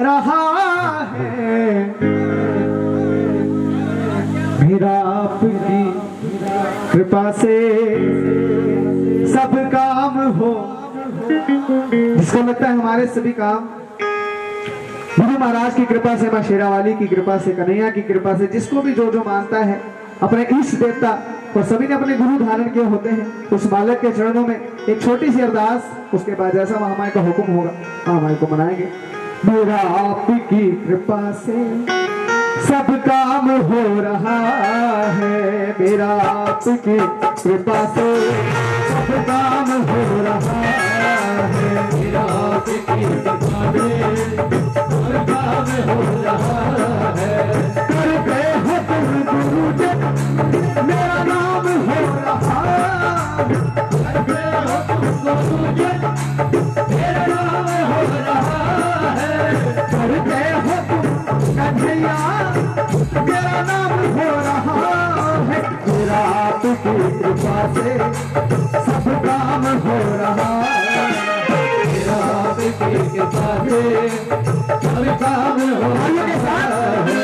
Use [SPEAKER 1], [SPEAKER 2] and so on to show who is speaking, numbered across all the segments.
[SPEAKER 1] रहा है। मेरा आपकी कृपा से सब काम हो। जिसको लगता है हमारे सभी काम गुरु महाराज की कृपा से, मां शेरावाली की कृपा से, कन्हैया की कृपा से, जिसको भी जो जो मानता है अपने इष्ट देवता और सभी ने अपने गुरु धारण किए होते हैं, उस बालक के चरणों में एक छोटी सी अरदास, उसके बाद जैसा महामाई का हुक्म होगा महामाई को मनाएंगे। मेरा आपकी कृपा से सब काम हो रहा है। मेरा आपकी कृपा से सब काम हो रहा है। मेरा आपकी कृपा से सब काम हो रहा है। करते हो तुम गुरुजन मेरा नाम हो रहा है। करते हो तुम गुरुजन मेरा नाम हो रहा है। करते हो तुम कन्हैया मेरा नाम हो रहा है। मेरा आपकी कृपा से सब काम हो रहा है। मेरा आपकी कृपा से सब काम हो रहा है।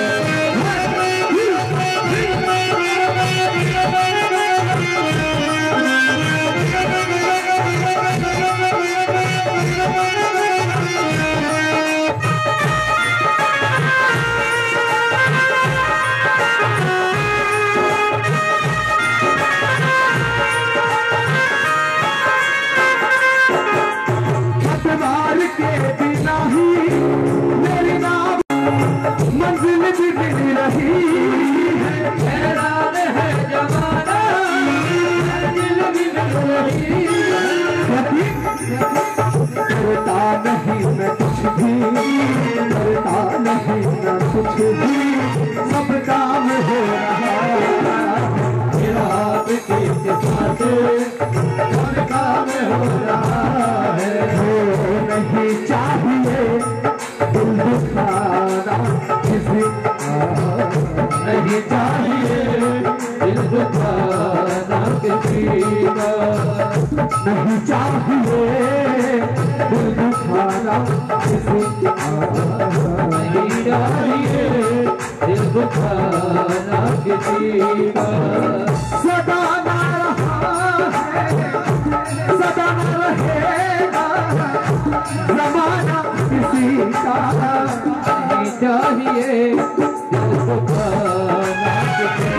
[SPEAKER 1] मंजिल भी मिल रही है। हैरान है जमाना मंजिल भी मिल रही है। करता नहीं मैं कुछ भी, करता नहीं मैं कुछ भी, सब काम हो रहा है। मेरा आपकी कृपा से सब काम हो रहा है। हो नहीं चाहिए दिल दुखाना किसी नहीं चाहिए, दिल दुखाना किसी का नहीं चाहिए, दिल दुखाना किसी का नहीं चाहिए, दिल दुखाना किसी का। सदा ना रहा है, सदा ना रहेगा जमाना किसी का नहीं चाहिए, दिल दुखाना किसी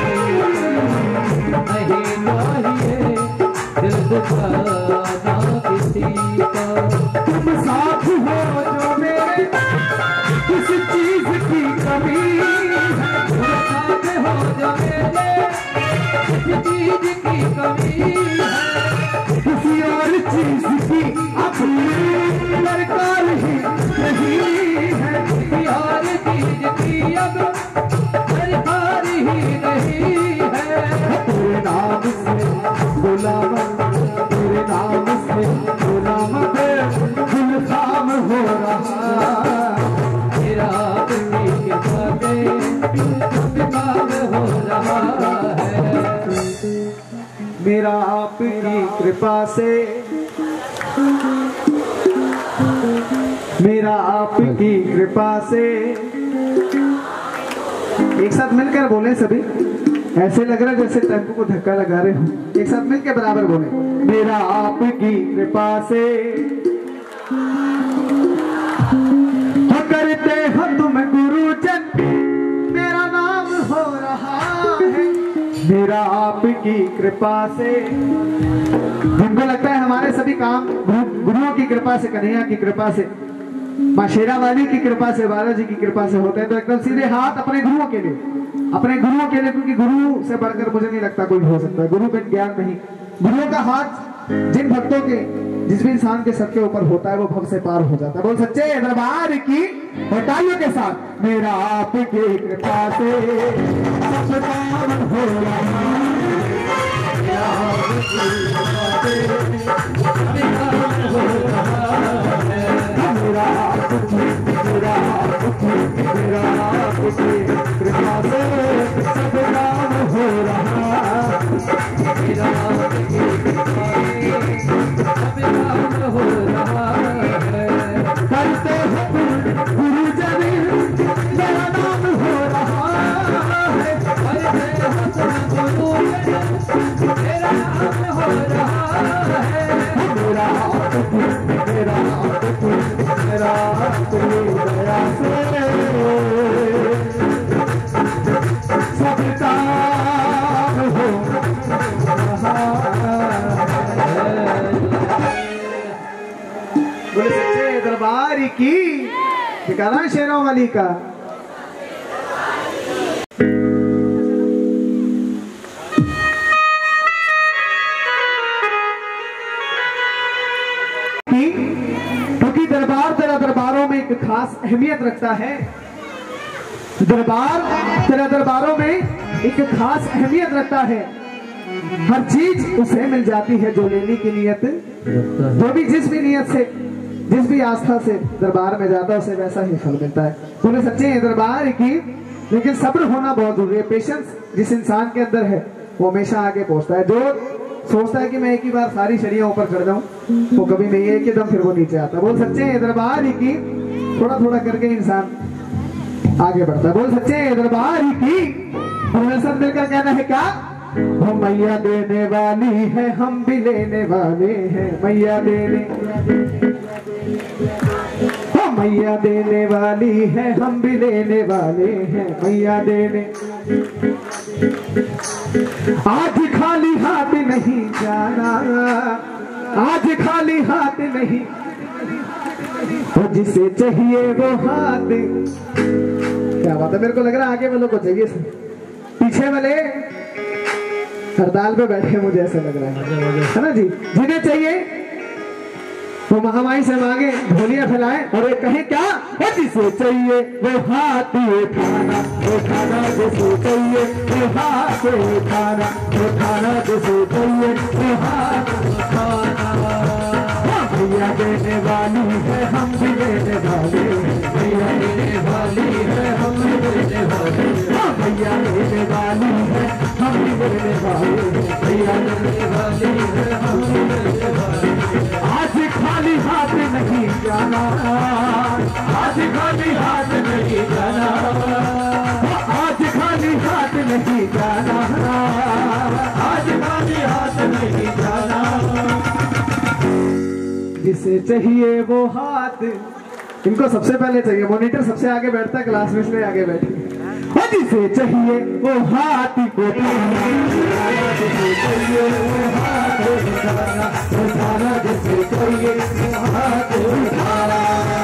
[SPEAKER 1] नहीं चाहिए, दिल दुखाना किसी का। तुम साथ हो जो मेरे किसी चीज की कमी है। तुम साथ हो जो मेरे किसी चीज की कमी है। किसी और चीज की अपनी दरकार ही नहीं है। किसी और चीज की अब दरकार ही नहीं है। तेरे नाम से गुलाम, तेरे नाम से गुलाम दिल काम हो रहा। तेरा आपकी कृपा से काम हो रहा है। मेरा आपकी कृपा से, मेरा आपकी कृपा से। एक साथ मिलकर बोले सभी, ऐसे लग रहा है जैसे टेम्पो को धक्का लगा रहे हो। एक साथ मिलकर बराबर बोले, मेरा आपकी कृपा से करते हो तुम गुरुजन मेरा नाम हो रहा है। मेरा आपकी कृपा से। जिनको लगता है हमारे सभी काम गुरुओं की कृपा से, कन्हैया की कृपा से, मां शेरावाली की कृपा से, बालाजी की कृपा से होते हैं, तो एकदम सीधे हाथ अपने गुरुओं के लिए, अपने गुरुओं के लिए, क्योंकि गुरु से बढ़कर मुझे नहीं लगता कोई हो सकता है। गुरु बिन ज्ञान नहीं। गुरुओं का हाथ जिन भक्तों के, जिस भी इंसान के सर के ऊपर होता है वो भव से पार हो जाता है। बोल सच्चे दरबार की तालियों के साथ। मेरा आपकी कृपा से सब काम हो रहा है। मेरा आपकी कृपा से सब काम हो रहा है। मेरा आपकी कृपा से सब काम हो रहा है। मेरा आपकी कृपा से सब काम हो रहा है। करते हो गुरुजन मेरा मेरा तेरी दया से सब काम हो बोले सच्चे दरबार की ठिकाना शेरों वाली का। क्योंकि दरबार तेरा दरबारों में एक खास अहमियत रखता है। दरबार तेरा दरबारों में एक खास अहमियत रखता है। हर चीज उसे मिल जाती है जो लेने की नियत, जो भी जिस भी नियत से जिस भी आस्था से दरबार में जाता है उसे वैसा ही फल मिलता है। बोले सच्चे दरबार की। लेकिन सब्र होना बहुत जरूरी है। पेशेंस जिस इंसान के अंदर है वो हमेशा आगे पहुंचता है। जो सोचता है कि मैं एक ही बार सारी शरियां ऊपर चढ़ जाऊं वो कभी नहीं, एक एकदम फिर वो नीचे आता है। बोल सच्चे दरबार की। थोड़ा थोड़ा करके इंसान आगे बढ़ता है। बोल सच्चे दरबार की। और सब मिलकर कहना है क्या? हम मैया देने वाली है हम भी लेने वाले हैं। मैया देने मैया देने वाली है हम भी लेने वाले हैं। मैया देने आज खाली हाथ नहीं जाना, आज खाली हाथ नहीं। तो जिसे चाहिए वो हाथ। क्या बात है। मेरे को लग रहा है आगे वालों को चाहिए, पीछे वाले हड़ताल पे बैठे मुझे ऐसा लग रहा है ना जी। जिन्हें चाहिए वो महामाई से मांगे, ढोलियां फैलाएं और एक कहें क्या? जिसे चाहिए वो हाथ उठाना, उठाना जिसे चाहिए वो हाथ उठाना, उठाना जिसे चाहिए वो हाथ उठाना। भैया देने वाली है हम भी देने वाले, भैया देने वाली है हम भी देने वाले, भैया देने वाली है हम भी देने वाले, भैया देने वाली है हम भी देने वाले। आज खाली हाथ नहीं जाना, आज खाली हाथ नहीं जाना, आज खाली हाथ नहीं जाना, आज खाली हाथ नहीं जाना। जिसे चाहिए वो हाथ। इनको सबसे पहले चाहिए। मॉनिटर सबसे आगे बैठता है क्लास में, इसलिए आगे बैठे। जिसे चाहिए वो हाथ को जिसे चाहिए वो हाथ उठाना, उठाना जिसे चाहिए वो हाथ उठाना।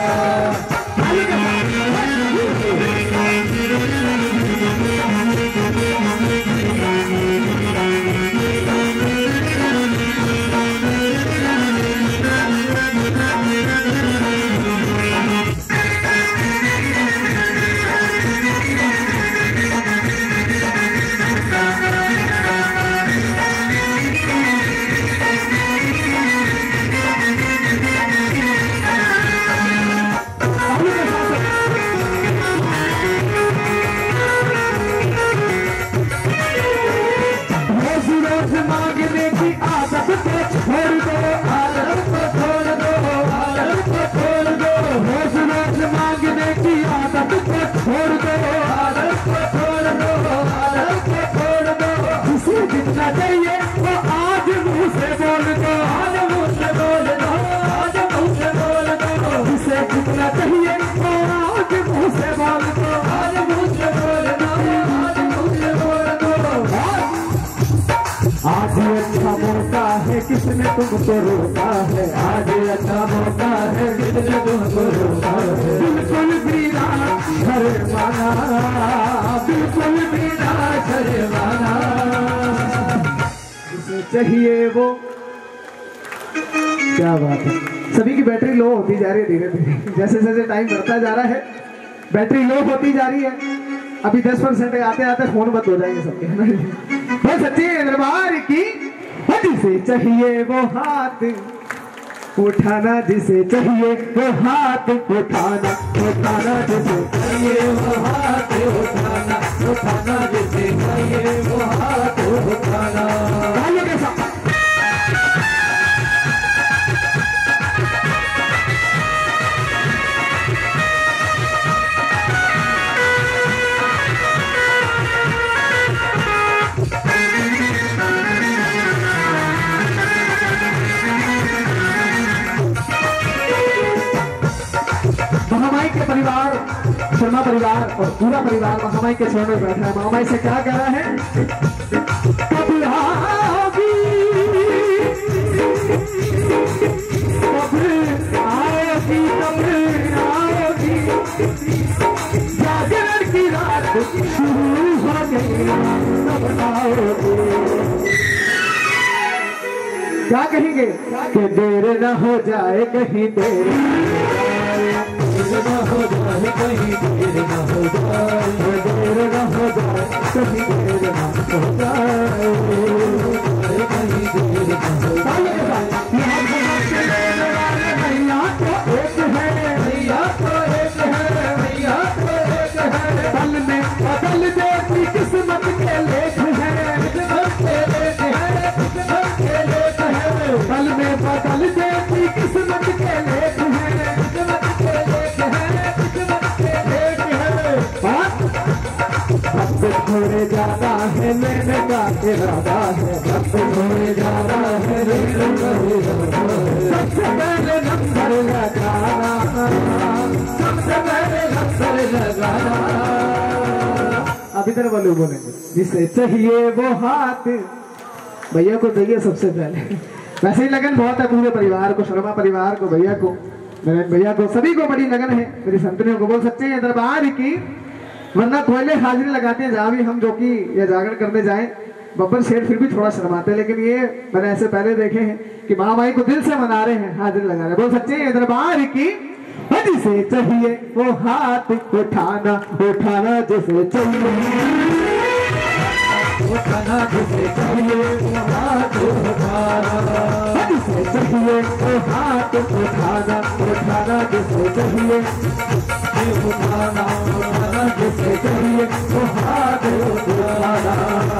[SPEAKER 1] किसने तुमको रोका है? आज अच्छा मौका है किसने तुमको रोका है? बिल्कुल भी ना शर्माना, बिल्कुल भी ना शर्माना। जिसे चाहिए वो। क्या बात है। सभी की बैटरी लो होती जा रही है धीरे धीरे, जैसे जैसे टाइम बढ़ता जा रहा है बैटरी लो होती जा रही है। अभी 10% आते आते फोन बंद हो जाएंगे सबके, है ना। तो सच्ची दरबार की। जिसे चाहिए वो हाथ उठाना, जिसे चाहिए वो हाथ उठाना, उठाना जिसे चाहिए वो हाथ उठाना, उठाना जिसे चाहिए वो हाथ उठाना। महामाई के परिवार, शर्मा परिवार और पूरा परिवार महामाई के चरणों में बैठा है। महामाई से क्या कह रहा है? कब आओगी, कब आएगी, कब आओगी, जागरण की रात शुरू हो गई, कब आओगी। क्या कहेंगे कि देर न हो जाए कहीं, देर न हो जाए कहीं, देर न हो जाए, देर न हो जाए कहीं, देर न हो जाए कहीं, देर न हो जाए। भैया तो एक है, भैया तो एक है, भैया तो एक है, पल में बदल देती किस्मत के लेख है, किस्मत के लेख है, किस्मत के लेख है, पल में बदल देती किस्मत के लेख है, किस्मत के लेख है, किस्मत के लेख है। वक्त थोड़े ज्यादा है, लेने का इरादा है, वक्त थोड़े ज्यादा है, लेने का इरादा है। सबसे पहले नंबर लगाना, सबसे पहले नंबर लगाना। अभी तरह वाले बोलेंगे जिसे चाहिए वो हाथ भैया को दीजिए सबसे पहले। वैसे ही लगन बहुत है पूरे परिवार को, शर्मा परिवार को, भैया को, मेरे भैया को, सभी को बड़ी लगन है। मेरी संतनियों को बोल सकते हैं दरबार की, वरना कोयले हाजिरी लगाते हैं जहाँ भी हम जो कि ये जागरण करने जाएं। बब्बर शेर फिर भी थोड़ा शर्माते हैं, लेकिन ये मैंने ऐसे पहले देखे हैं कि महामाई को दिल से मना रहे हैं, हाजिरी लगा रहे हैं। बोल सकते हैं दरबार की, जिसे चाहिए वो हाथ उठाना, उठाना जिसे चाहिए, उठाना जिसे चाहिए वो हाथ उठाना, जिसे चाहिए वो हाथ उठाना, उठाना जिसे चाहिए, उठाना उठाना जिसे चाहिए वो हाथ उठाना।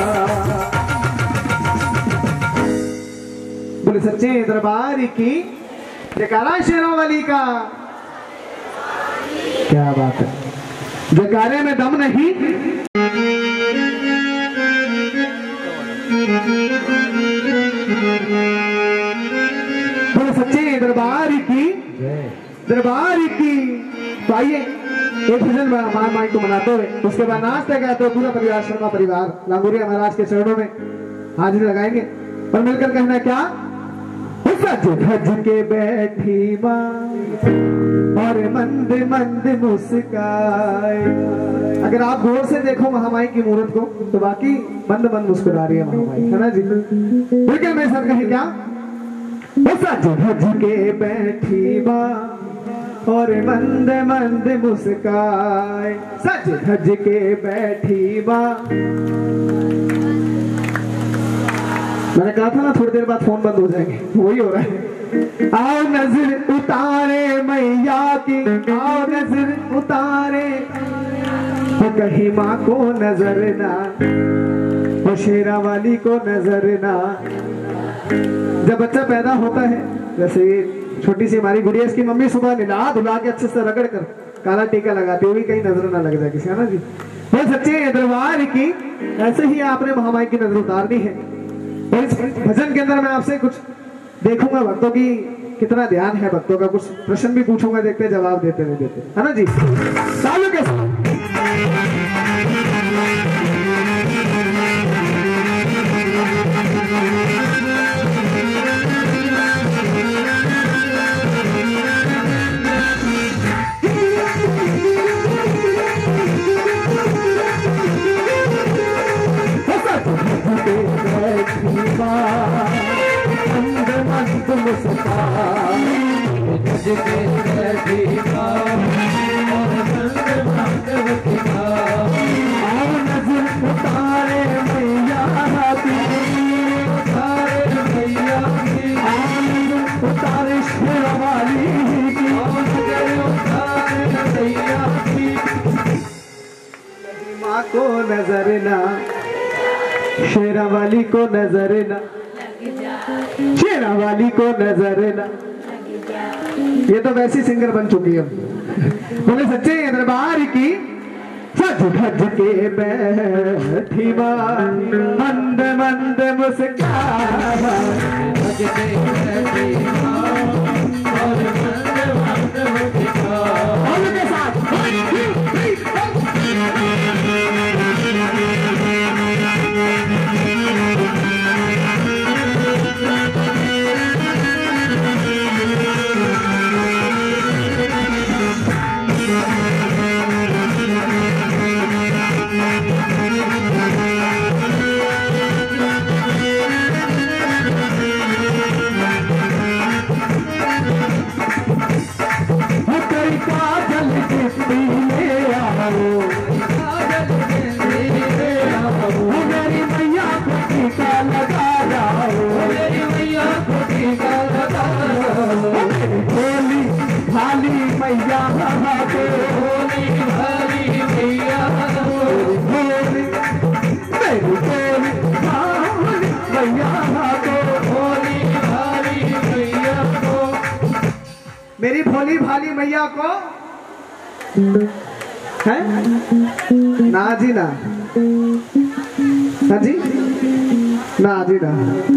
[SPEAKER 1] बोले सच्चे दरबार की जयकारा शेरों वाली का। क्या बात है, जयकारे में दम नहीं। बोले सच्चे दरबार की, दरबार की। तो आइए एक भजन महामाई को मनाते हुए उसके बाद नाचते गाते हुए पूरा परिवार, शर्मा परिवार लांगुरिया महाराज के चरणों में हाजिरी लगाएंगे और मिलकर कहना क्या? सज धज के बैठी माँ और मंद मंद मुस्काए। अगर आप गौर से देखो महामाई की मूर्त को तो बाकी मंद मंद मुस्कुरा रही है महामाई, है ना जी? बिल्कुल मेरे साथ कहे क्या? सज धज के बैठी माँ और मंद मंद मुस्काए, सज धज के बैठी माँ। मैंने कहा था ना थोड़ी देर बाद फोन बंद हो जाएंगे, वही हो रहा है। आओ नजर उतारे मैया की, आओ नजर उतारे, तो कहीं माँ को नजर ना, और शेरा वाली को नजर ना। जब बच्चा पैदा होता है, जैसे छोटी सी हमारी गुड़िया, इसकी मम्मी सुबह निला धुला के अच्छे से रगड़ कर काला टीका लगाती हुई कहीं नजर ना लग जाए किसी, है ना जी? बोल सच्चे दरबार की, ऐसे ही आपने महामाई की नजर उतारनी है। और इस भजन के अंदर मैं आपसे कुछ देखूंगा, भक्तों की कितना ध्यान है, भक्तों का कुछ प्रश्न भी पूछूंगा, देखते जवाब देते नहीं देते, है ना जी? चालू के साथ को नजर ना, शेरा वाली को नजर ना, शेरा वाली को नजर ना। ये तो वैसी सिंगर बन चुकी है। बोले सच्चे दरबार की, सज धज के बैठी मंद मंद मुस्कान, के साथ भोली भाली मैया को, भोली मेरी भोली भाली मैया को, भोली भाली मैया को, मेरी भोली भाली मैया को है ना जी ना, हाँ जी ना जी ना,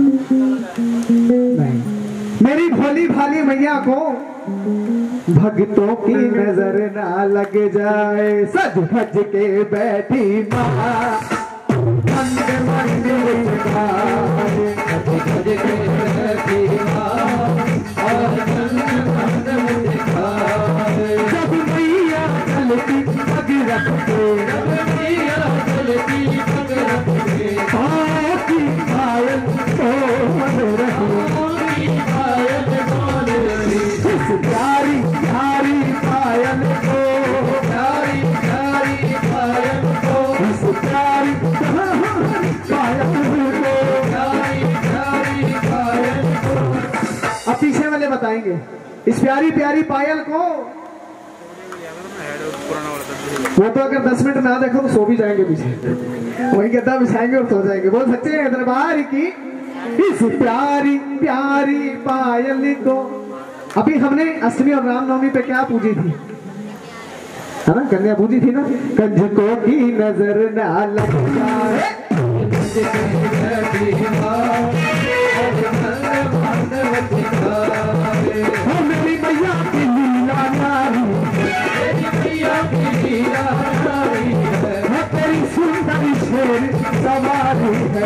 [SPEAKER 1] नहीं मेरी भोली भाली मैया को भक्तों की नजर ना लग जाए, सज भज के बैठी माँ मंद मंदिर गाए, सज भज के बैठी माँ और मंद मंदिर गाए, जब मैया चलती पग रख के, जब मैया चलती पग रख के, की पायल बोल रही, पायल बोल रही, इस प्यारी प्यारी पायल को, प्यारी प्यारी पायल को, इस प्यारी पायल को, प्यारी प्यारी पायल को। अब पीछे वाले बताएंगे इस प्यारी प्यारी पायल को, वो तो अगर 10 मिनट ना देखो तो सो भी जाएंगे पीछे, वही गद्दा बिछाएंगे और सो जाएंगे। बोल सकते हैं दरबार की इस प्यारी प्यारी पायल को। अभी हमने अष्टमी और रामनवमी पे क्या पूजी थी, है ना, कन्या पूजी थी ना, कंजकों की नजर ना लग जाए, मेरी मैया की लीला नारी, तेरी सुंदर शेर सवारी है,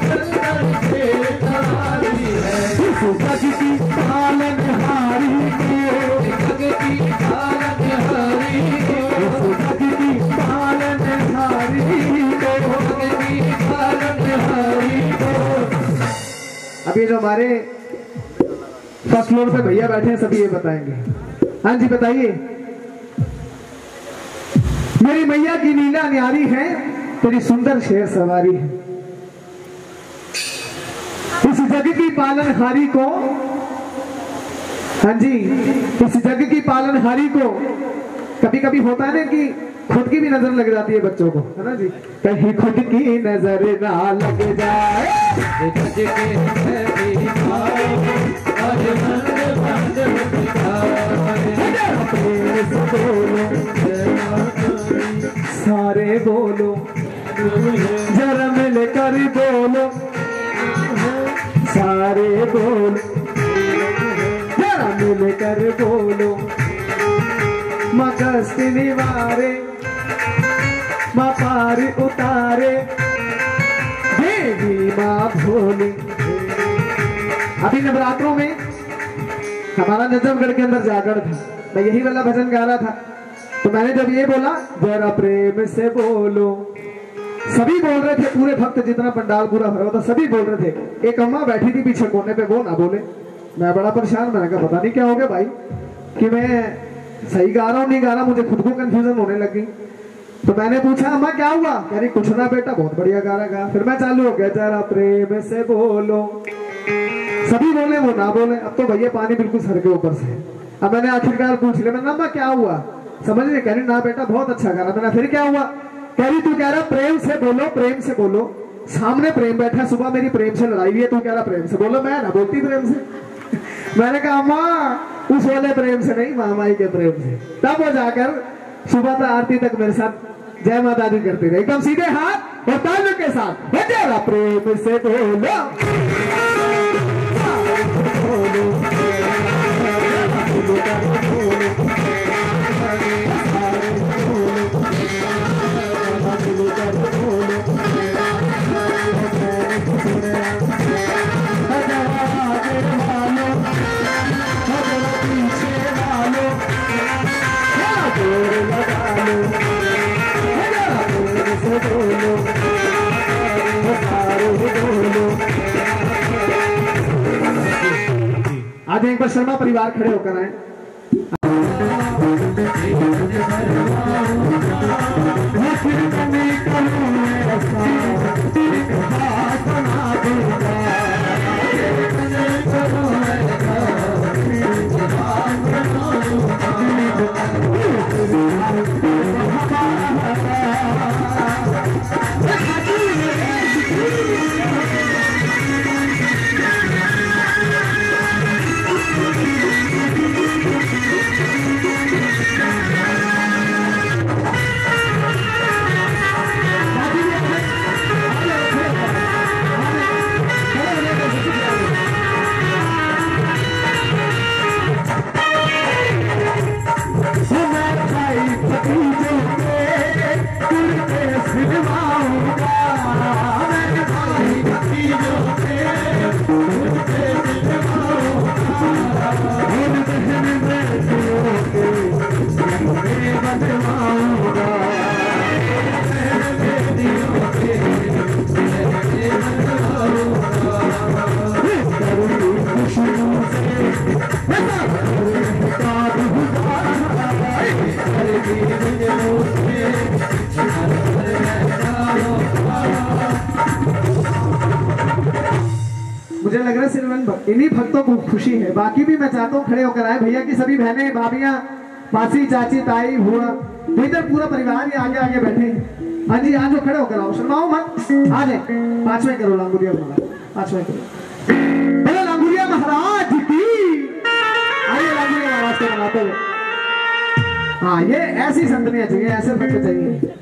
[SPEAKER 1] इस जग की पालनहारी को, जग की पालनहारी को, इस जग की पालनहारी को, जग की पालनहारी को। अभी जो हमारे फर्स्ट फ्लोर पे भैया बैठे हैं सभी ये बताएंगे। हाँ जी बताइए। मेरी मैया की लीला न्यारी है, तेरी सुंदर शेर सवारी है, इस जग की पालनहारी को, हाँ जी इस जग की पालनहारी को। कभी कभी होता है ना कि खुद की भी नजर लग जाती है बच्चों को, है ना जी, कहीं खुद की नजर ना लग जाए, सारे बोलो जरा मिलकर बोलो, सारे बोलो जरा मिलकर बोलो, माँ कष्ट निवारे, माँ पार उतारे, देवी माँ भोली। अभी नवरात्रों में हमारा नजफगढ़ के अंदर जागरण था, मैं यही वाला भजन गा रहा था, तो मैंने जब ये बोला जरा प्रेम से बोलो, सभी बोल रहे थे, पूरे भक्त जितना पंडाल पूरा भरा हुआ था सभी बोल रहे थे। एक अम्मा बैठी थी पीछे कोने पे, वो ना बोले। मैं बड़ा परेशान, मैंने कहा पता नहीं क्या हो गया भाई, कि मैं सही गा रहा हूँ नहीं गा रहा, मुझे खुद को कंफ्यूजन होने लगी। तो मैंने पूछा अम्मा क्या हुआ, कह रही कुछ ना बेटा बहुत बढ़िया गा रहा गा। फिर मैं चालू हो गया जरा प्रेम से बोलो, सभी बोले वो ना बोले। अब तो भैया पानी बिल्कुल सर के ऊपर से। अब मैंने आखिरकार पूछ लिया, मैंने अम्मा क्या हुआ, समझ नहीं, कह रही ना बेटा बहुत अच्छा गा रहा। मैंने फिर क्या हुआ, कह रही तू कह रहा प्रेम से बोलो, प्रेम से बोलो, सामने प्रेम बैठा, सुबह मेरी प्रेम से लड़ाई हुई है, तू कह रहा प्रेम से बोलो, मैं ना बोलती प्रेम से। मैंने कहा अम्मा उस वाले प्रेम से नहीं, मामाई के प्रेम से। तब वो जाकर सुबह तक आरती तक मेरे साथ जय माता दी करती रही, एकदम सीधे हाथ और तालियों के साथ, जरा प्रेम से बोलो, आज एक बार शर्मा परिवार खड़े होकर आए। मुझे लग रहा है सिर्फ इन्हीं भक्तों को खुशी है, बाकी भी मैं चाहता हूँ खड़े होकर आए। भैया की सभी बहनें, भाभियां, मासी, चाची, ताई, बुआ, तो इधर पूरा परिवार ही आगे आगे बैठे। हाँ जी, आज खड़े होकर आओ, शर्माओ मत, आ जाए। पांचवें करो लांगुरिया महाराज, पांचवें करो। बोलो लांगुरिया महाराज की। आइए लांगुरिया महाराज को बनाते हुए। हाँ, ये ऐसी संतनियां चाहिए, ऐसे भक्त चाहिए।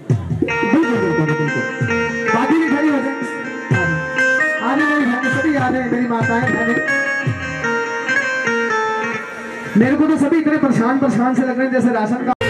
[SPEAKER 1] बाकी भी खड़ी हो जाए। आने मेरी बहनें सभी आ रहे हैं, मेरी माताएं बहनें। मेरे को तो सभी इतने परेशान परेशान से लग रहे हैं जैसे राशन का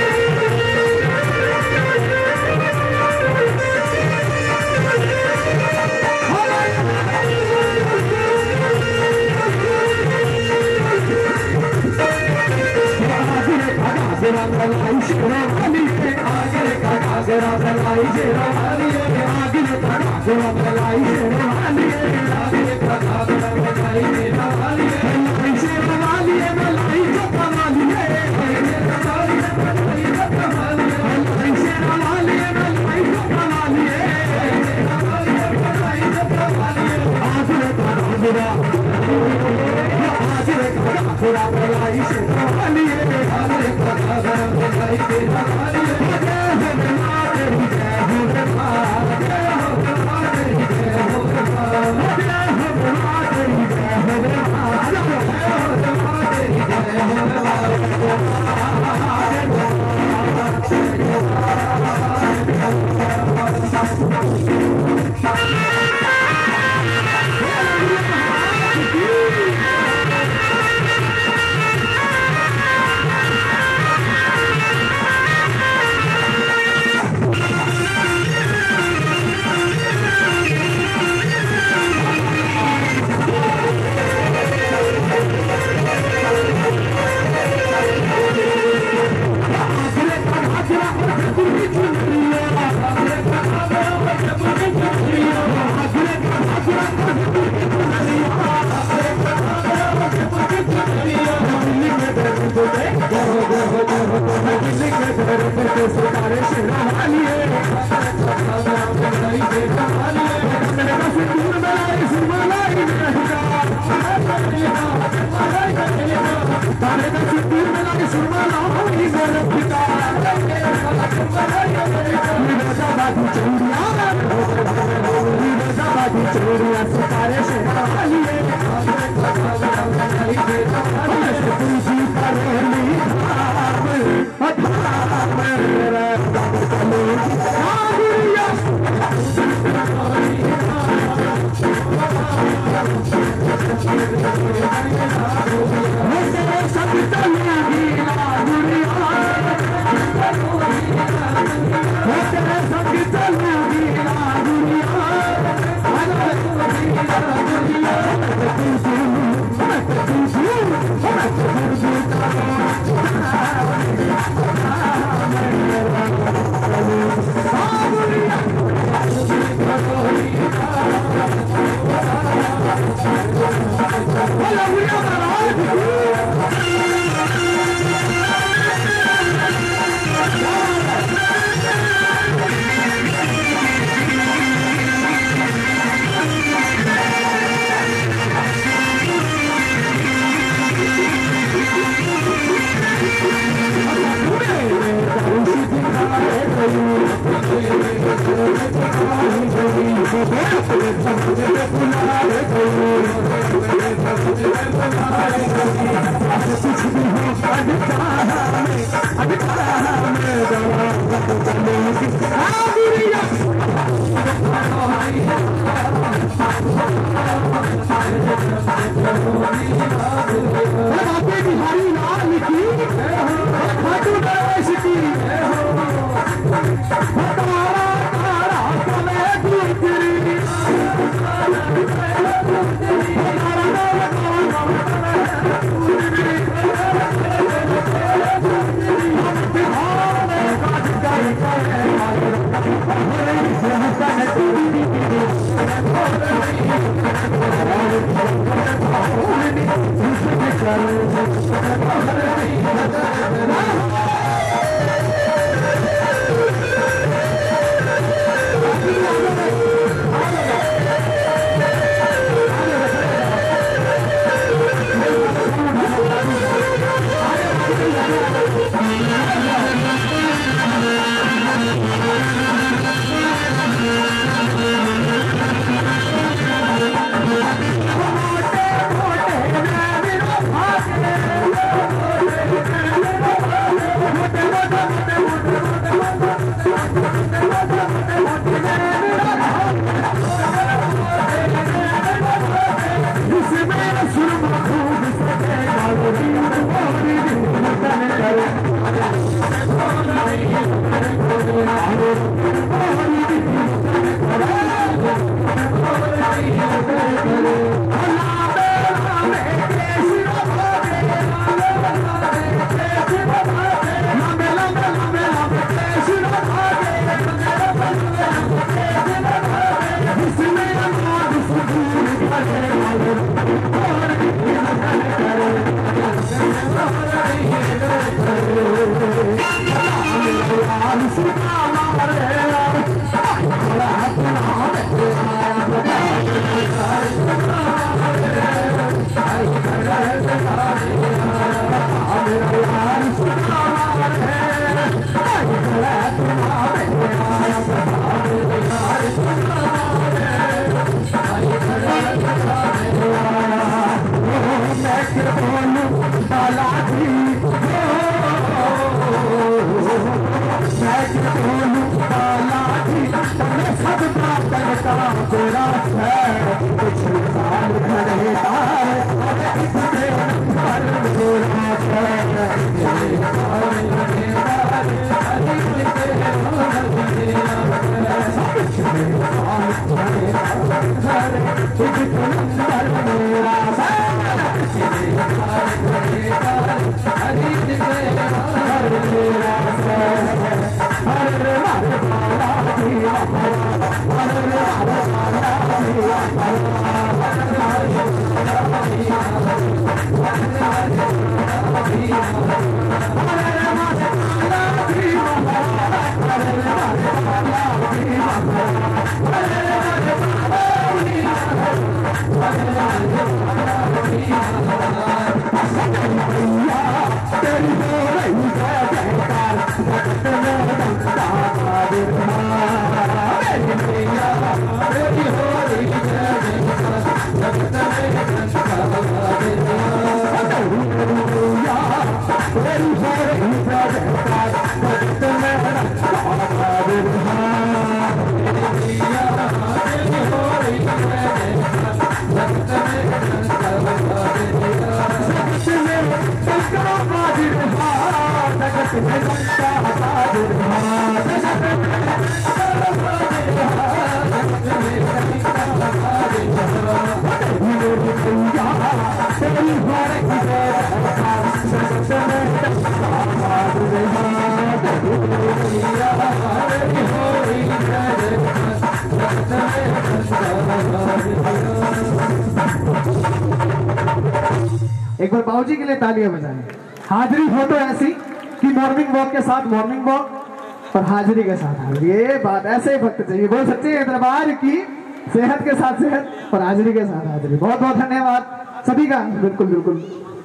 [SPEAKER 1] एक बार बाबूजी के लिए तालियां बजाएं। हाजिरी फोटो ऐसी कि मॉर्निंग वॉक के साथ मॉर्निंग वॉक और हाजिरी के साथ हाजिरी, ये बात ऐसे ही भक्त चाहिए। बोल सच्चे दरबार की सेहत के साथ सेहत और हाजिरी के साथ हाजिरी। बहुत बहुत धन्यवाद सभी का। बिल्कुल बिल्कुल,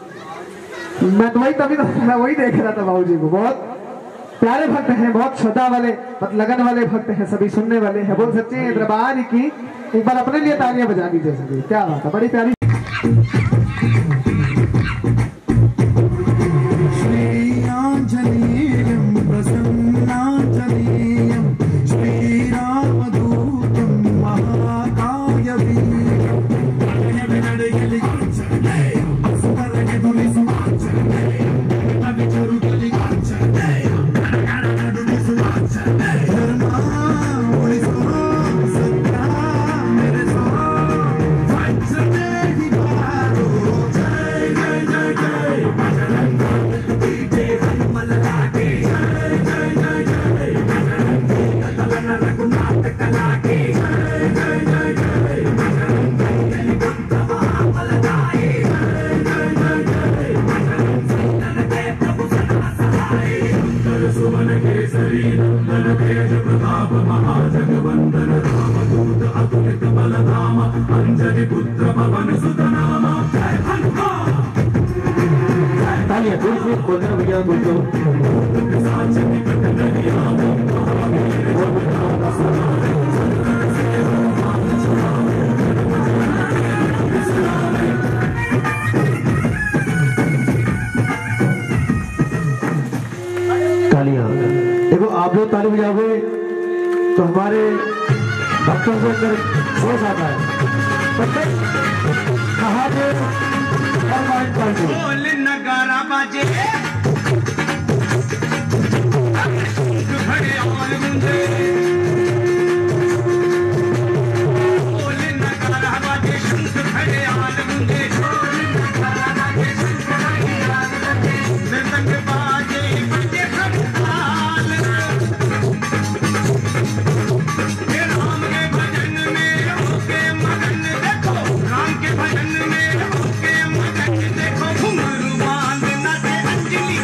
[SPEAKER 1] मैं तो वही देख रहा था बाबूजी को। बहुत प्यारे भक्त हैं, बहुत श्रद्धा वाले, बहुत लगन वाले भक्त हैं, सभी सुनने वाले हैं। बोल सच्चे दरबार की एक बार अपने लिए तालियां बजा दीजिए सभी। क्या बात है, बड़ी प्यारी। बोलते ना भैया कुछ तो तालियां। देखो आप लोग ताली बजाओगे तो हमारे भक्तों के अंदर जोश आता है। कहा बोल नगारा बाजे खड़े और मुंडे बोल नगारा बाजे शंख खड़े और मुंडे मृदंग बाजे बजे खड़ताल राम के भजन में होके मगन देखो राम के भजन में होके मगन देखो घुंघरू बांध नचे अंजलि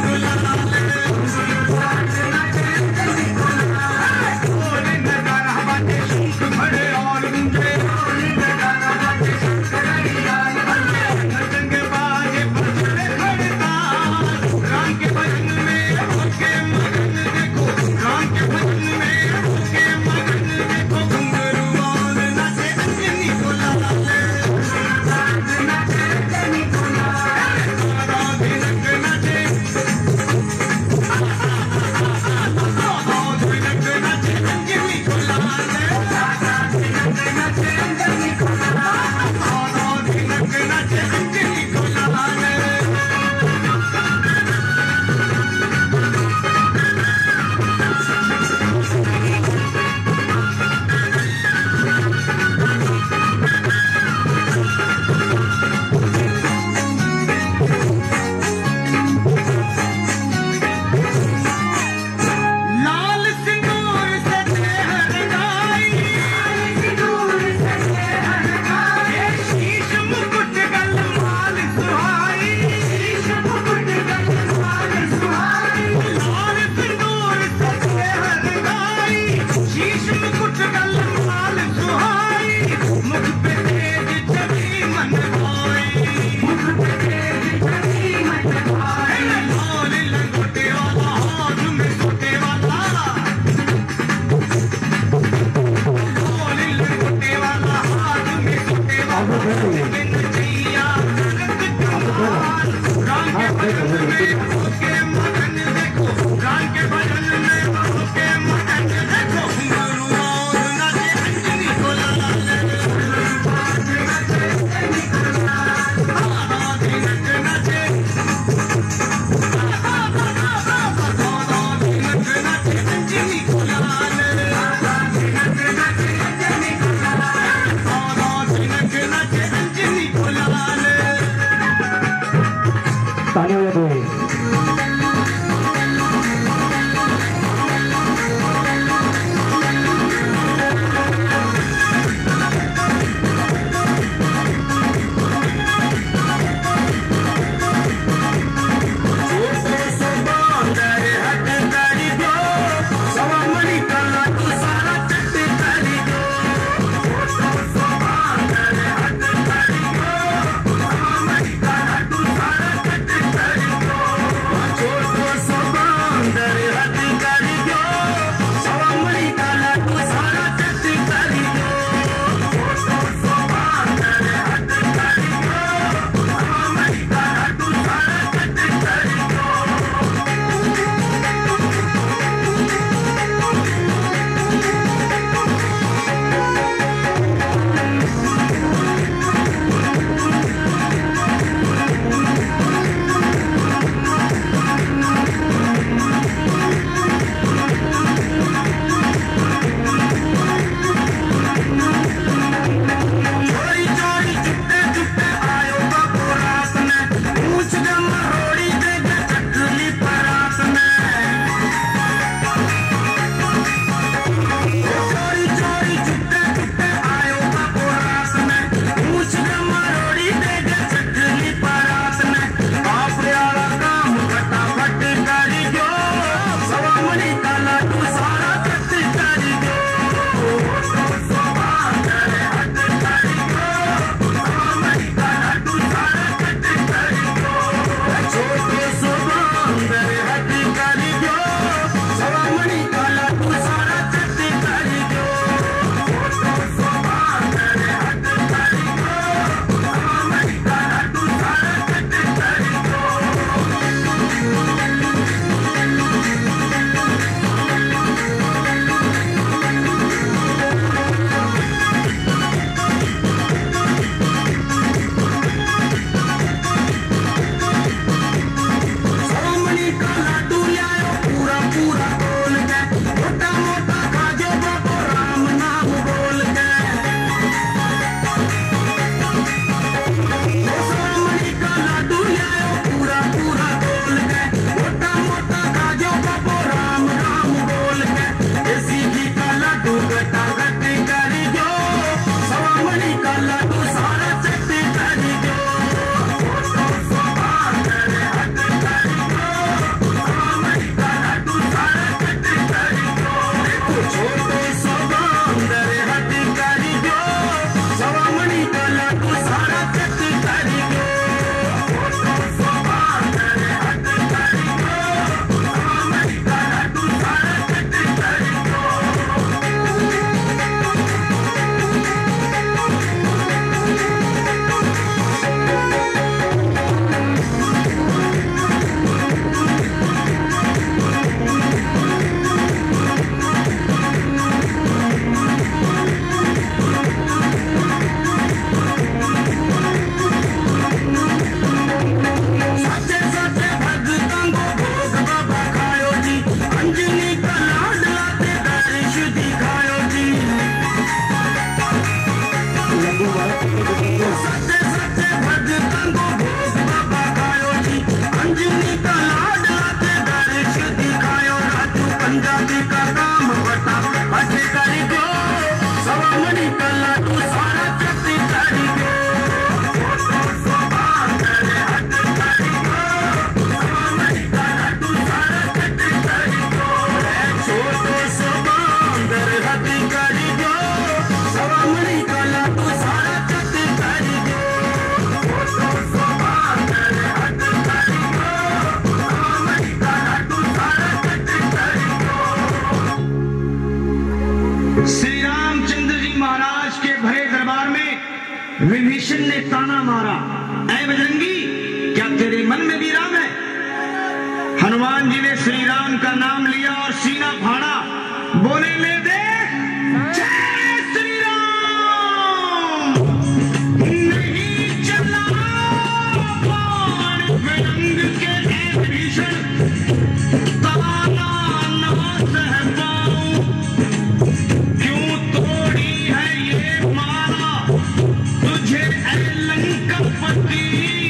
[SPEAKER 2] विभीषण ने ताना मारा, ऐ बजरंगी क्या तेरे मन में भी राम है? हनुमान जी ने श्री राम का नाम लिया और सीना फाड़ा, बोले ले देख जय श्री राम। नहीं चला बाण विरंग के हे भीषण, ताना ना सह पाऊं, क्यों तोड़ी है ये माला, तुझे ऐ लंकापति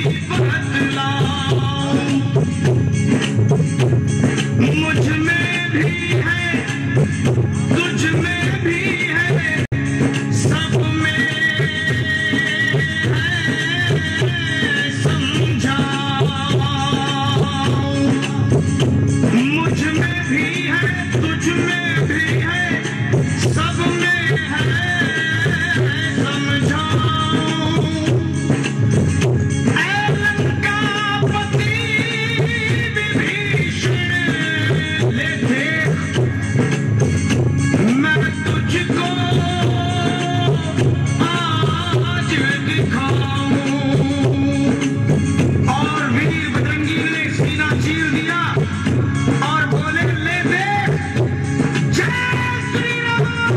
[SPEAKER 2] बतलाऊं। मुझ में भी है तुझ में भी है, सब में है समझाऊं। मुझ में भी है तुझ में भी है, सब में है समझाऊं। ऐ लंकापति विभीषण ले देख, मैं तुझको आज दिखाऊं। और वीर बजरंगी ने सीना चीर दिया और बोले ले देख जय श्री राम।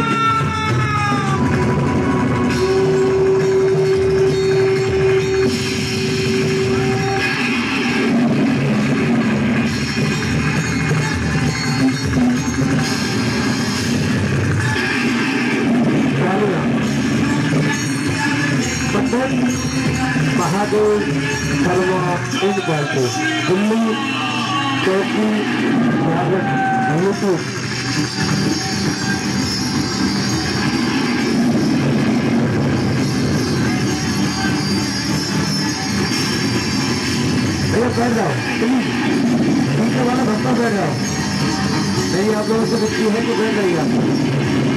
[SPEAKER 1] महादेव सर्वा इन पार्टी दिल्ली चौकी यूट्यूब। भैया बैठ जाओ प्लीज, दूसरे वाला भक्ता बैठ जाओ। नहीं आप लोगों से कुछ है तो बैठ जाइए आप।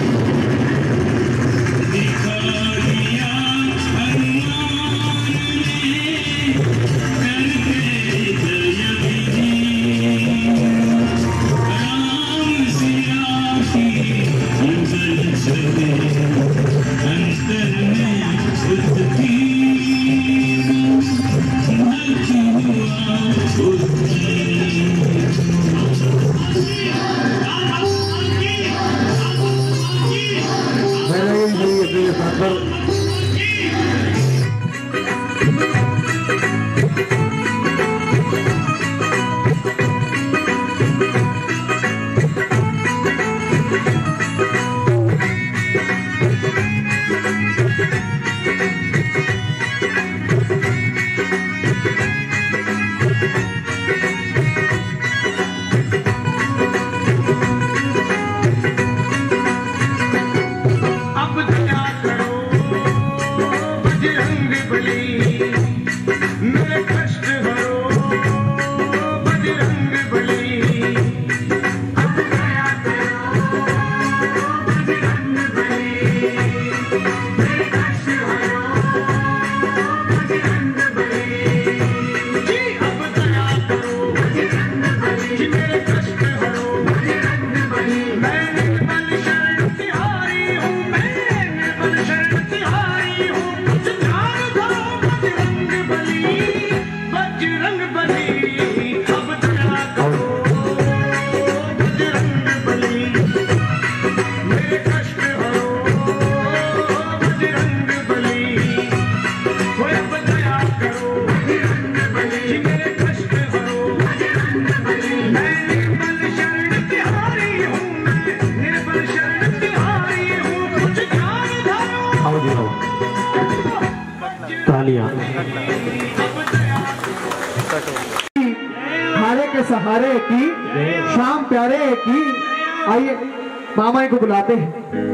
[SPEAKER 1] हारे के सहारे की शाम प्यारे की। आइए मामाई को बुलाते हैं,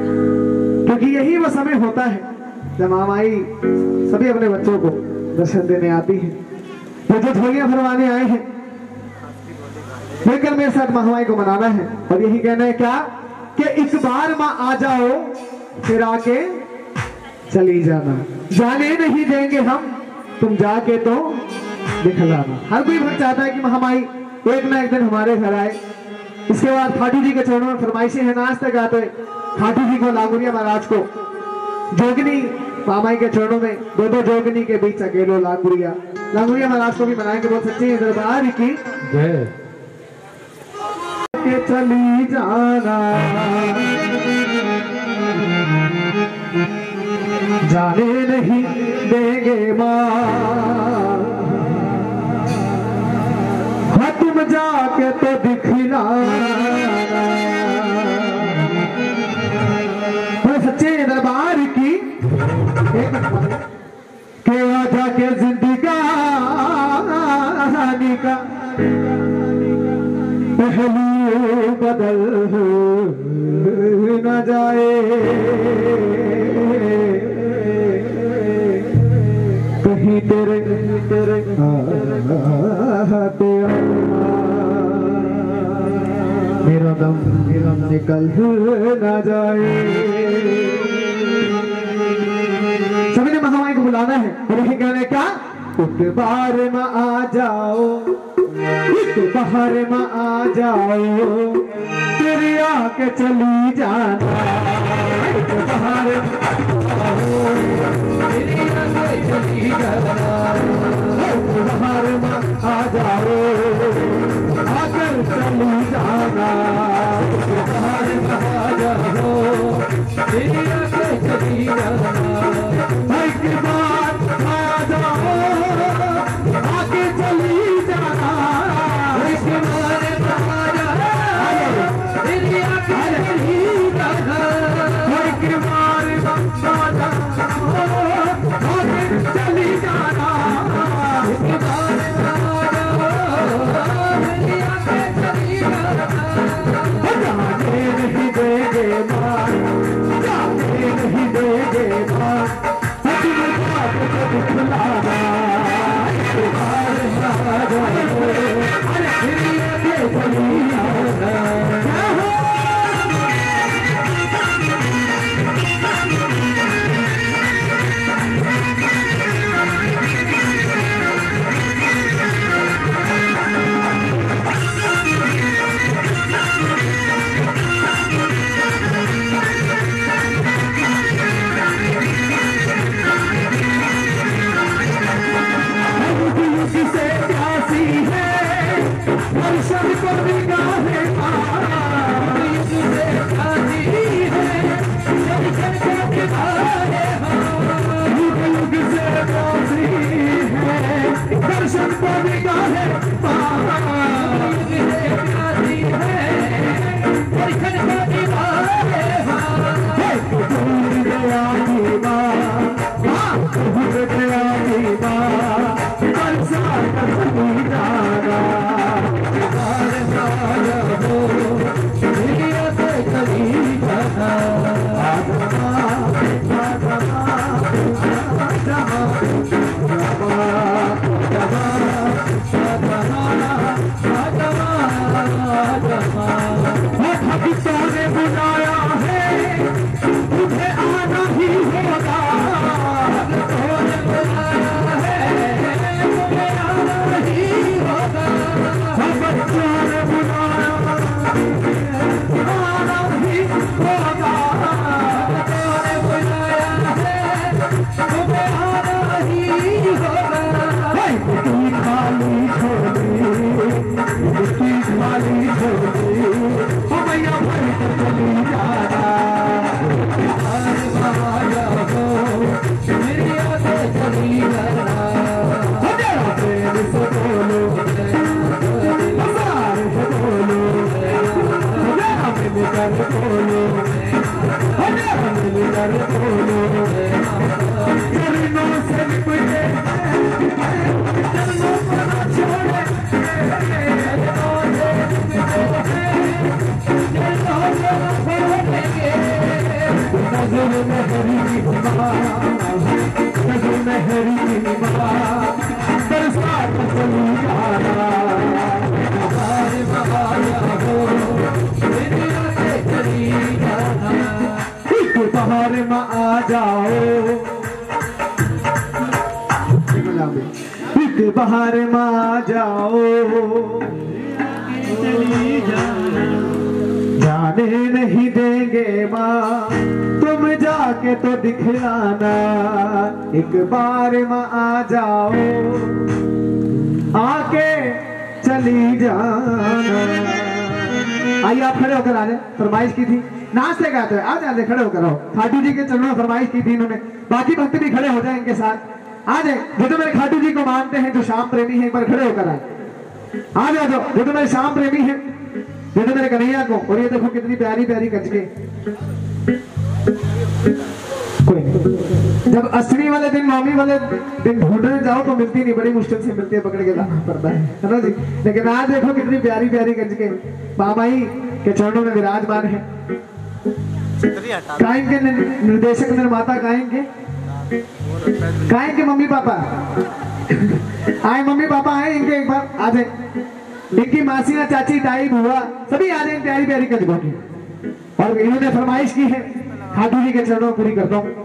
[SPEAKER 1] क्योंकि यही वो समय होता है जब मामाई सभी अपने बच्चों को दर्शन देने आती है। ये जो झोलियां भरवाने आए हैं, मिलकर मेरे साथ मामाई को मनाना है और यही कहना है क्या कि एक बार माँ आ जाओ फिर आके चली जाना, जाने नहीं देंगे हम, तुम जाके तो दिखलाना। हर कोई भक्त चाहता है कि महामाई एक ना एक दिन हमारे घर आए। इसके बाद खाटू जी के चरणों में फरमाइशें हैं, नाच तक गाते खाटू जी को, लागुरिया महाराज को, जोगिनी मामाई के चरणों में दो जोगनी के बीच अकेलो लांगुरिया महाराज को भी मनाएंगे। बोल सच्चे दरबार की
[SPEAKER 3] जय।
[SPEAKER 1] के चली जाना जाने नहीं देंगे माँ, तुम जाके तो दिखलाना। सच्चे दरबार की के आजा के जिंदगानी का पहलू बदल न जाए, कहीं तेरे मेरा दम निकल न जाए। सभी ने महामाई को बुलाना है और यही कहने क्या, एक बार में आ जाओ, एक बाहर में आ जाओ, तेरी आके चली जाना। एक बाहर तेरी आके चली जाना, एक बाहर में आ जाओ, आकर चली जाना। एक बाहर में आ जाओ, तेरी आके चली जाना। एक बार आ जाओ, आके चली जाना। एक बार आ जाओ, तेरी आके चली जाना। एक बार आ जाओ, आके चली जाना। एक बार आ जाओ, तेरी आके चली जाना। जाने नहीं देंगे माँ, जाने नहीं देंगे माँ, दिखलाना। एक बार आ जाओ, तेरी आके चली जाना। से प्यासी है वर्षद को निगाहें माँ, से प्यासी है वर्षद को निगाहें माँ। युग युग से प्यासी है वर्षद को निगाहें माँ, युग से प्यासी है वर्षद को निगाहें माँ। दूर गया की माँ, दूर गया की माँ, चली जाना। बार बार हो मेरी आके चली जाना। भक्तों ने बुलाया है, तुझे आना ही होगा। भक्तों ने बुलाया है, तुझे आना ही होगा। बच्चों ने बुलाया आना ही होगा। बच्चों ने बुलाया है, तुम्हें आना ही होगा। मिट्टी खाली छोड़ी, मिट्टी खाली छोड़ी, भैया भर कर चली जाना। मेरी आके चली जाना। प्रेम से बोलो, हमारे से बोलो, मिलकर बोलो, मिलकर बोलो। चरणों से लिपटे, चरणों को न छोड़े, चरणों से लिपटे, चरणों को न छोड़ेंगे। नजर में हरी की माँ, नजर में हरी की माँ, बरसात चली जाना। बाहर बाहर हो मेरी आके चली जाना। एक बाहर में आ जाओ, एक बाहर में आ जाओ, चली जाना। जाने नहीं देंगे माँ, तुम जाके तो दिखलाना, एक बार माँ आ जाओ, आके चली जाना। आइए आप खड़े होकर आ जाए। फरमाइश की थी, नाचते गाते आ जाए, खड़े होकर आओ। खाटू जी के चरणों में फरमाइश की थी इन्होंने, बाकी भक्त भी खड़े हो जाए इनके साथ। आ जाए जो तो मेरे खाटू जी को मानते हैं, जो श्याम प्रेमी है, एक बार खड़े होकर आए। आ जाओ जो तो मेरे श्याम प्रेमी है, जो तो मेरे कन्हैया को। और ये देखो कितनी प्यारी प्यारी गजके। कोई नहीं, जब अष्टमी वाले दिन, नौमी वाले दिन ढूंढने जाओ तो मिलती नहीं, बड़ी मुश्किल से मिलती है, पकड़ के लाना पड़ता है ना जी। लेकिन आज देखो कितनी प्यारी प्यारी गजके बाबाई के चरणों में विराजमान है। कायम के निर्देशक निर्माता, कायम के मम्मी पापा आए, मम्मी पापा आए इनके, एक बार आ जाए। इनकी मासीना, चाची, ताई, बुआ सभी आ जाए प्यारी प्यारी गजकों की। और इन्होंने फरमाइश की है, खाटू जी के चरणों में पूरी करता हूँ।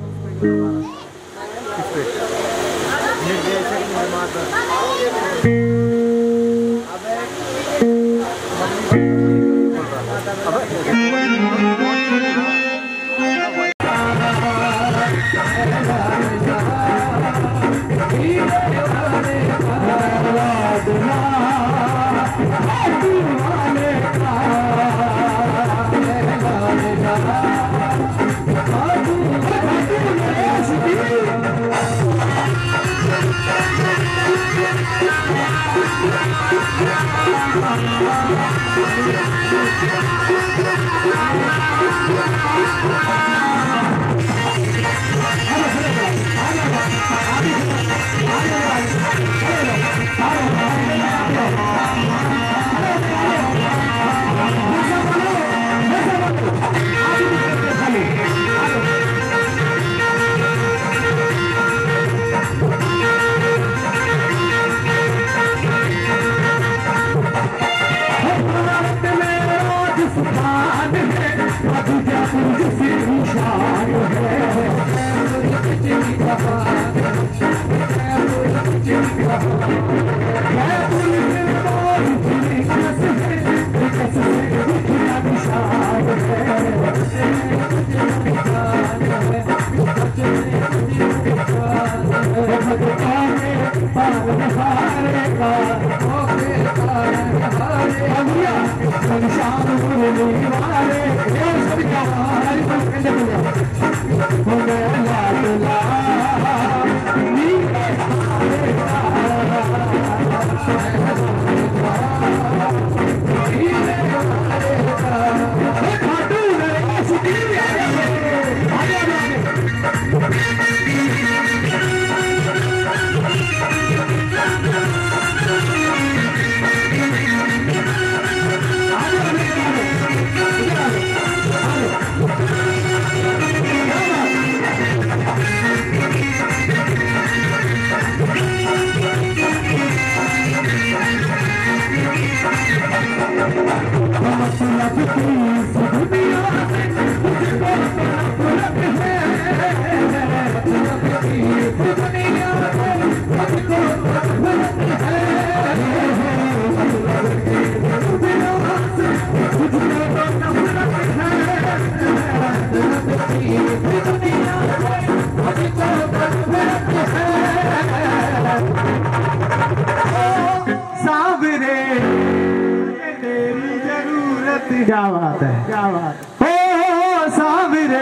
[SPEAKER 1] क्या बात है, क्या बात। हो सावरे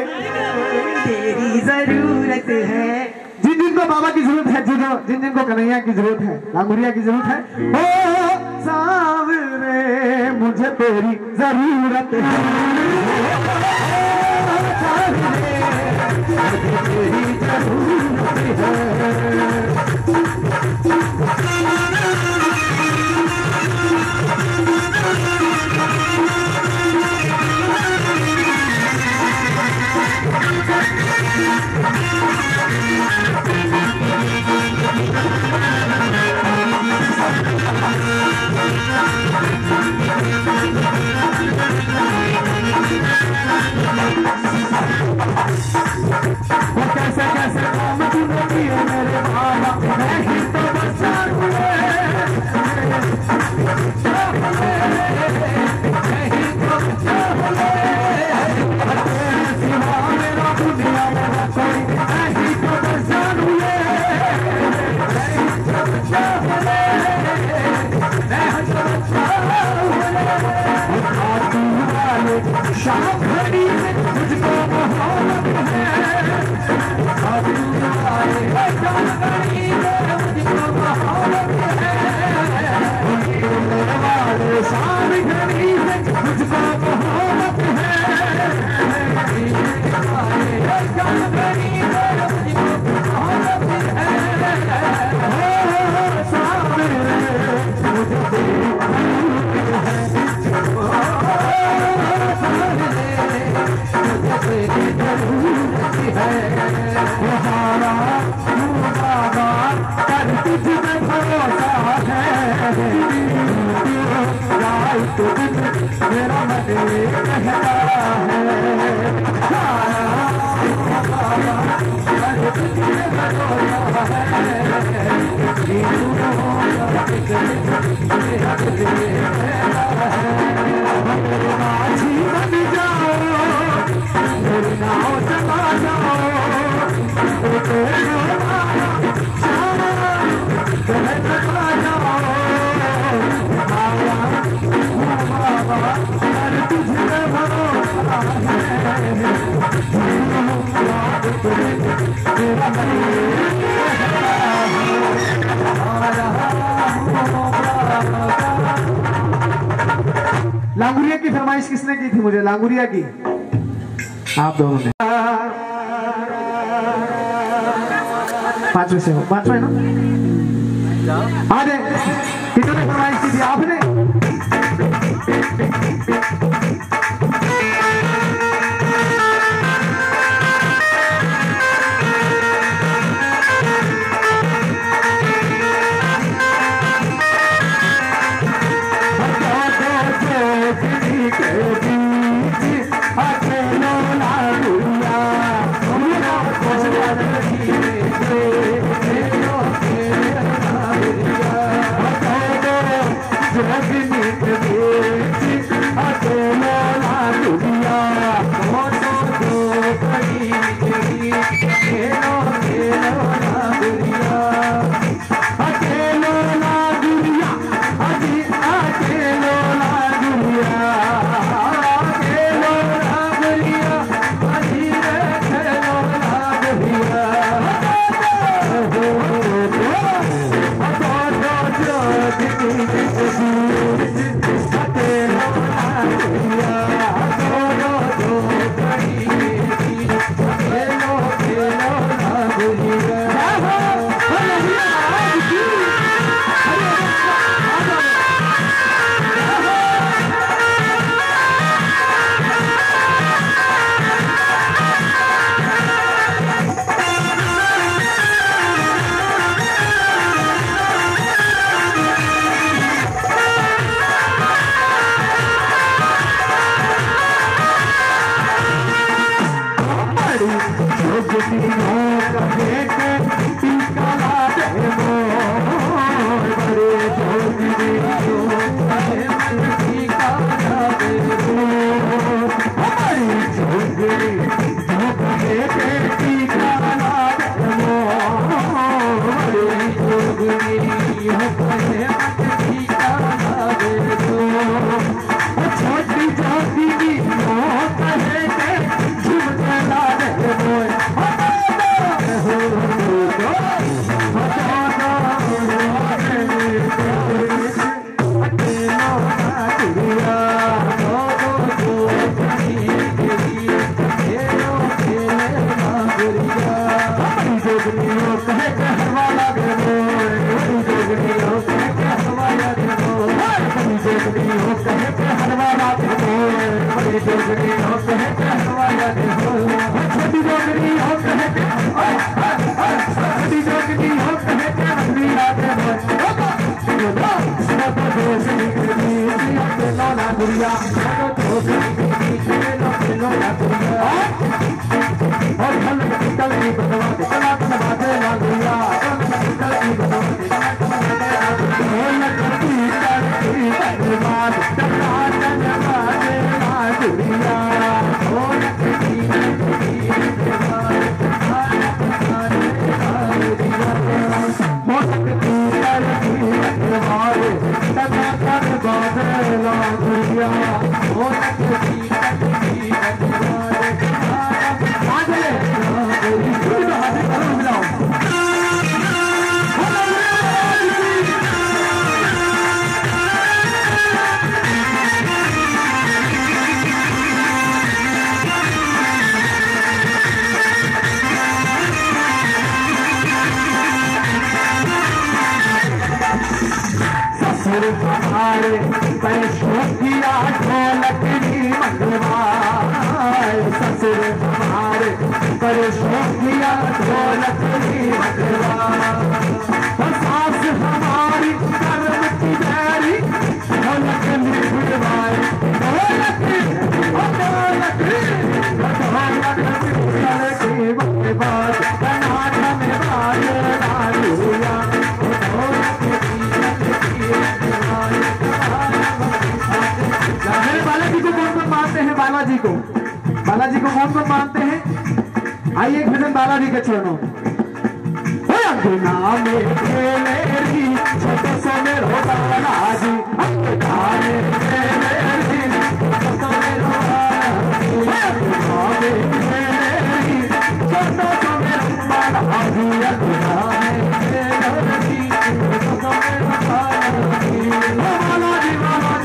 [SPEAKER 1] तेरी जरूरत है। जिन जिन को बाबा की जरूरत है, जिन जिन को कन्हैया की जरूरत है, लांगुरिया की जरूरत है, हो सावरे मुझे तेरी जरूरत है। तेरी जरूरत है। कैसे कैसे काम तूने किए मेरे बाबा, मैं ही तो बचा हुए शाम घड़ी में मुझको मोहब्बत है, खातून वाले शाम घड़ी में मुझको मोहब्बत है, वाले शाम घड़ी में मुझको मोहब्बत है, शाम घड़ी में मुझको मोहब्बत है, सामने मुझे मेरा मन कहता लांगुरिया की फरमाइश किसने की थी? मुझे लांगुरिया की, आप दोनों ने। पांचवें से हो, पांचवें ना? आ जाए, कितने फरमाइश की थी आपने?
[SPEAKER 3] Long
[SPEAKER 1] भैया ढोलक की कंठी बजवाए आगे मिलाओ ससुर हमारे परिशोधिया ढोलक की मंगवाए ससुर हमारे परिशोधिया ढोलक की मंगवाए सास हमारी कर्म की बैरी ढोलक निभवाए ढोलक ढोलक ढोलक की मंगवाए कनाट में बाजे डालूया बालाजी को कौन कौन मानते हैं बालाजी को कौन कौन मानते हैं आइए भजन बालाजी के चरणों अंगना में खेलेगी छोटे से मेरो बालाजी अंगना में खेलेगी छोटे से मेरो अंगना में खेलेगी छोटे से मेरो बालाजी अंगना में खेलेगी छोटे से मेरो बालाजी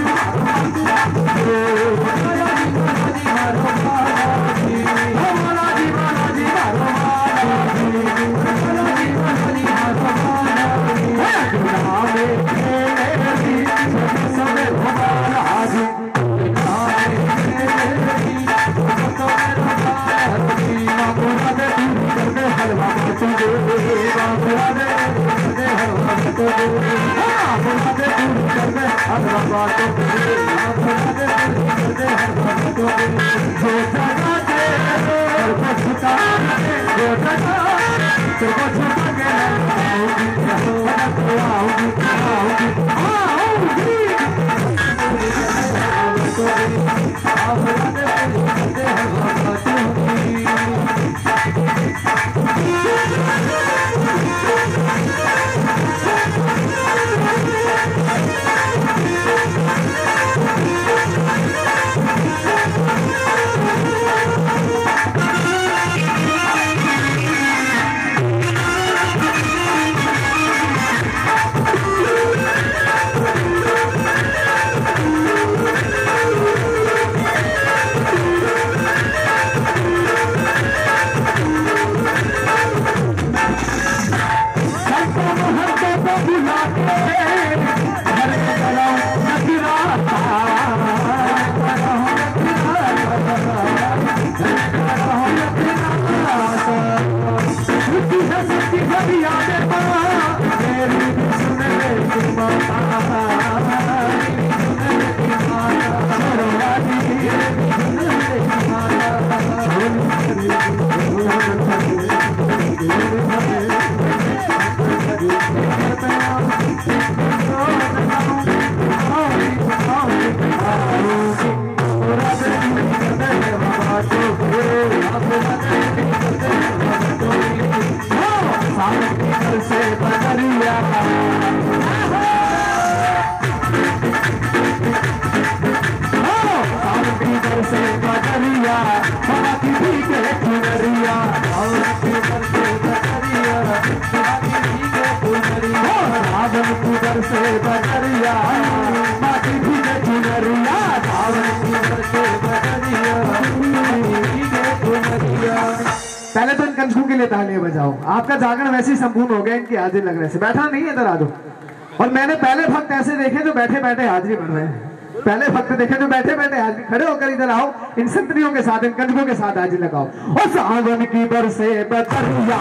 [SPEAKER 1] पहले तो इन कंजकों के लिए तालियां बजाओ। आपका जागरण वैसे ही संपूर्ण हो गया इनकी हाजिरी लगने से। बैठा नहीं है, इधर आ जाओ। और मैंने पहले भक्त ऐसे देखे जो बैठे बैठे हाजिरी भर रहे हैं। पहले भक्त देखे जो बैठे बैठे हाजिरी, खड़े होकर इधर आओ, इन संतरियों के साथ, इन कंजकों के साथ हाजिरी लगाओ। और सावन की बरसे बदरिया,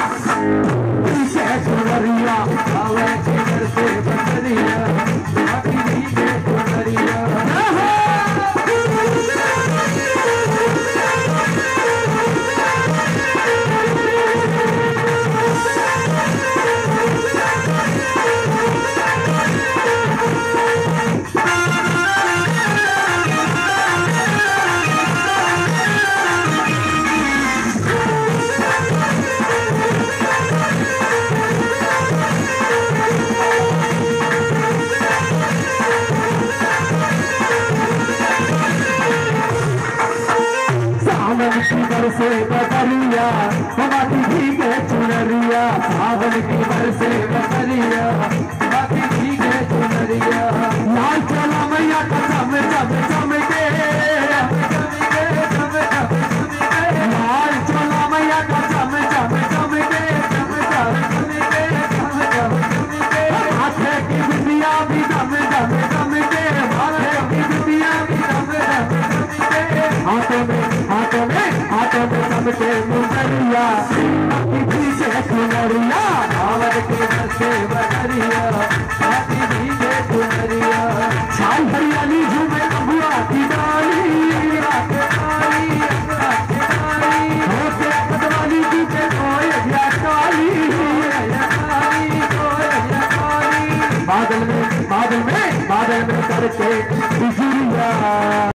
[SPEAKER 1] सावन की बरसे बदरिया, बरसे बदरिया, माटी भीगे चुनरिया, सावन की बरसे बदरिया, माटी भीगे चुनरिया। लाल चला मैया का चम चम चमके, लाल चला मैया का चम चम चमके, माथे की बिटिया भी दम दम दमके, माथे की बिटिया भी दम दम दमके, हाथों में सबके मुंदरिया, पीछे चुनरिया, भावर के बरसे बदरिया, हाथी भीगे चुनरिया। छाई हरियाली झूमे अबुआ की डाली, होते पतवाली की के कोयलिया काली, बादल में करके बिजुरिया।